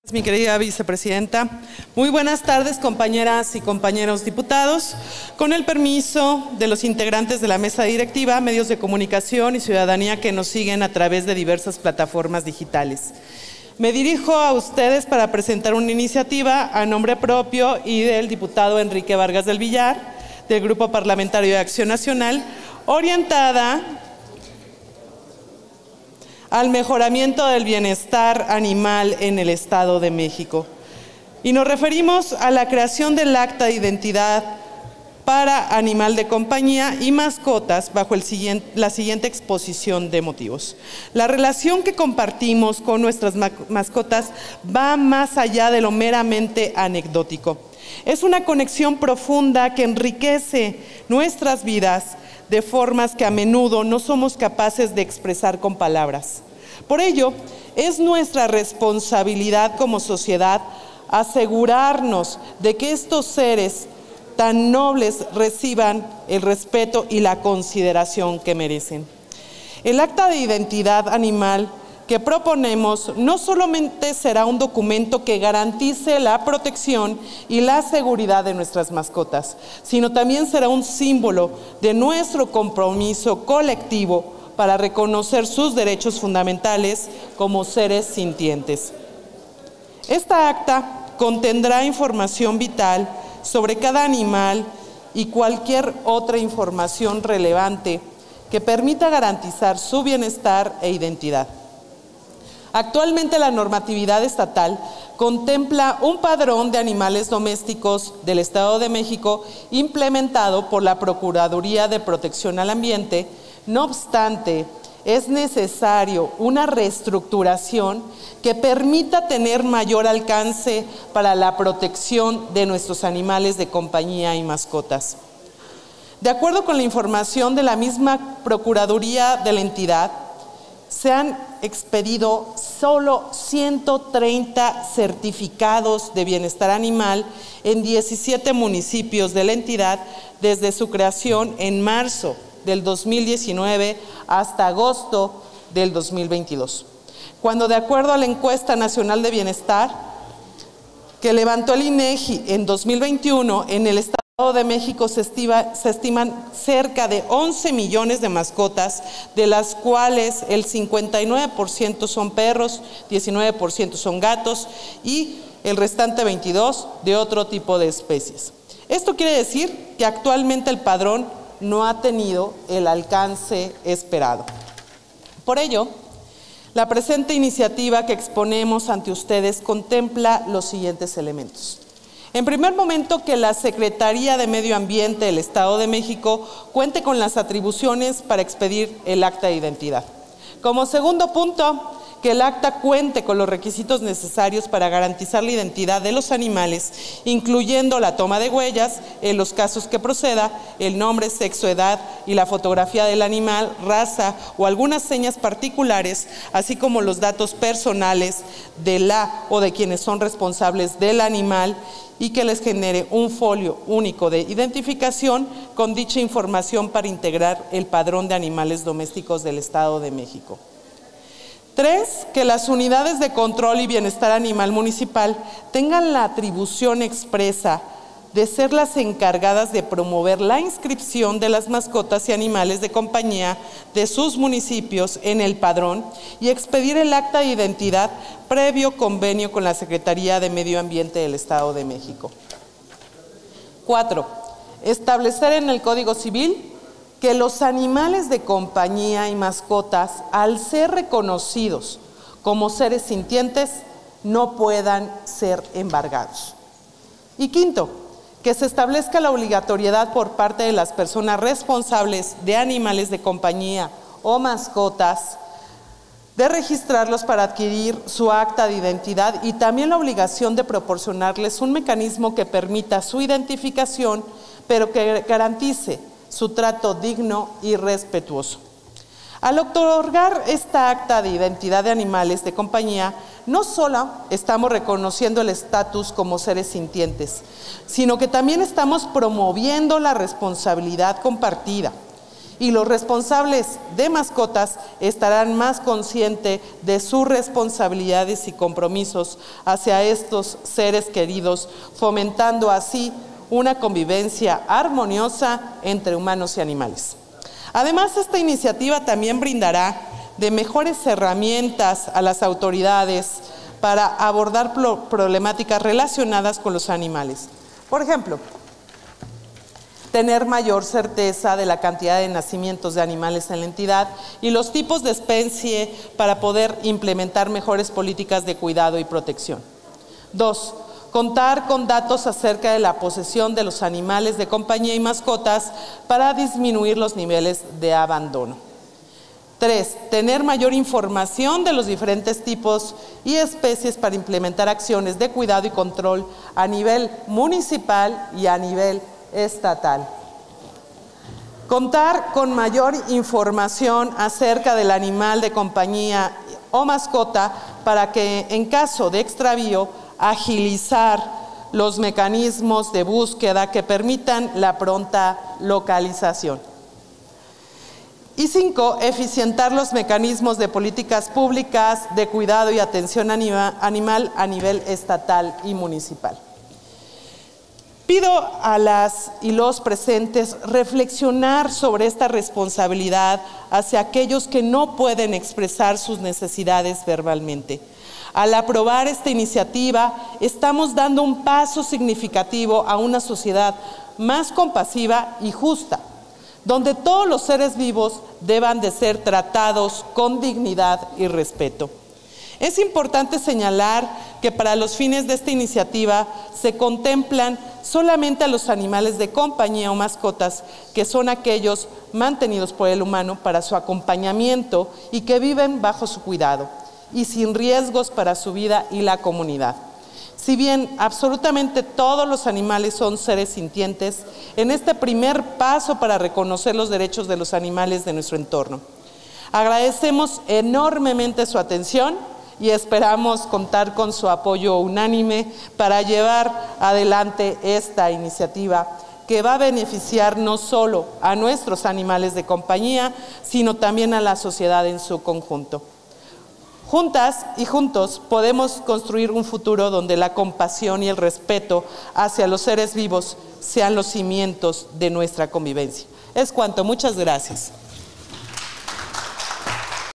Mi querida vicepresidenta, muy buenas tardes, compañeras y compañeros diputados. Con el permiso de los integrantes de la mesa directiva, medios de comunicación y ciudadanía que nos siguen a través de diversas plataformas digitales. Me dirijo a ustedes para presentar una iniciativa a nombre propio y del diputado Enrique Vargas del Villar, del Grupo Parlamentario de Acción Nacional, orientada al mejoramiento del bienestar animal en el Estado de México. Y nos referimos a la creación del acta de identidad para animal de compañía y mascotas bajo la siguiente exposición de motivos. La relación que compartimos con nuestras mascotas va más allá de lo meramente anecdótico. Es una conexión profunda que enriquece nuestras vidas de formas que a menudo no somos capaces de expresar con palabras. Por ello, es nuestra responsabilidad como sociedad asegurarnos de que estos seres tan nobles reciban el respeto y la consideración que merecen. El acta de identidad animal que proponemos no solamente será un documento que garantice la protección y la seguridad de nuestras mascotas, sino también será un símbolo de nuestro compromiso colectivo para reconocer sus derechos fundamentales como seres sintientes. Esta acta contendrá información vital sobre cada animal y cualquier otra información relevante que permita garantizar su bienestar e identidad. Actualmente la normatividad estatal contempla un padrón de animales domésticos del Estado de México implementado por la Procuraduría de Protección al Ambiente. No obstante, es necesario una reestructuración que permita tener mayor alcance para la protección de nuestros animales de compañía y mascotas. De acuerdo con la información de la misma Procuraduría de la entidad, se han expedido solo 130 certificados de bienestar animal en 17 municipios de la entidad desde su creación en marzo del 2019 hasta agosto del 2022. Cuando, de acuerdo a la Encuesta Nacional de Bienestar que levantó el INEGI en 2021, en el Estado de México se estiman cerca de 11 millones de mascotas, de las cuales el 59% son perros, 19% son gatos y el restante 22% de otro tipo de especies. Esto quiere decir que actualmente el padrón no ha tenido el alcance esperado. Por ello, la presente iniciativa que exponemos ante ustedes contempla los siguientes elementos. En primer momento, que la Secretaría de Medio Ambiente del Estado de México cuente con las atribuciones para expedir el acta de identidad. Como segundo punto, que el acta cuente con los requisitos necesarios para garantizar la identidad de los animales, incluyendo la toma de huellas, en los casos que proceda, el nombre, sexo, edad y la fotografía del animal, raza o algunas señas particulares, así como los datos personales de la o de quienes son responsables del animal, y que les genere un folio único de identificación con dicha información para integrar el padrón de animales domésticos del Estado de México. 3, que las unidades de control y bienestar animal municipal tengan la atribución expresa de ser las encargadas de promover la inscripción de las mascotas y animales de compañía de sus municipios en el padrón y expedir el acta de identidad previo convenio con la Secretaría de Medio Ambiente del Estado de México. 4, establecer en el Código Civil que los animales de compañía y mascotas, al ser reconocidos como seres sintientes, no puedan ser embargados. Y 5, que se establezca la obligatoriedad por parte de las personas responsables de animales de compañía o mascotas de registrarlos para adquirir su acta de identidad y también la obligación de proporcionarles un mecanismo que permita su identificación, pero que garantice su trato digno y respetuoso. Al otorgar esta acta de identidad de animales de compañía, no solo estamos reconociendo el estatus como seres sintientes, sino que también estamos promoviendo la responsabilidad compartida y los responsables de mascotas estarán más conscientes de sus responsabilidades y compromisos hacia estos seres queridos, fomentando así una convivencia armoniosa entre humanos y animales. Además, esta iniciativa también brindará de mejores herramientas a las autoridades para abordar problemáticas relacionadas con los animales. Por ejemplo, tener mayor certeza de la cantidad de nacimientos de animales en la entidad y los tipos de especie para poder implementar mejores políticas de cuidado y protección. 2. Contar con datos acerca de la posesión de los animales de compañía y mascotas para disminuir los niveles de abandono. 3. Tener mayor información de los diferentes tipos y especies para implementar acciones de cuidado y control a nivel municipal y a nivel estatal. Contar con mayor información acerca del animal de compañía o mascota para que, en caso de extravío, agilizar los mecanismos de búsqueda que permitan la pronta localización. Y 5, eficientar los mecanismos de políticas públicas de cuidado y atención animal a nivel estatal y municipal. Pido a las y los presentes reflexionar sobre esta responsabilidad hacia aquellos que no pueden expresar sus necesidades verbalmente. Al aprobar esta iniciativa, estamos dando un paso significativo a una sociedad más compasiva y justa, donde todos los seres vivos deban de ser tratados con dignidad y respeto. Es importante señalar que para los fines de esta iniciativa se contemplan solamente a los animales de compañía o mascotas, que son aquellos mantenidos por el humano para su acompañamiento y que viven bajo su cuidado y sin riesgos para su vida y la comunidad. Si bien absolutamente todos los animales son seres sintientes, en este primer paso para reconocer los derechos de los animales de nuestro entorno. Agradecemos enormemente su atención y esperamos contar con su apoyo unánime para llevar adelante esta iniciativa que va a beneficiar no solo a nuestros animales de compañía, sino también a la sociedad en su conjunto. Juntas y juntos podemos construir un futuro donde la compasión y el respeto hacia los seres vivos sean los cimientos de nuestra convivencia. Es cuanto. Muchas gracias.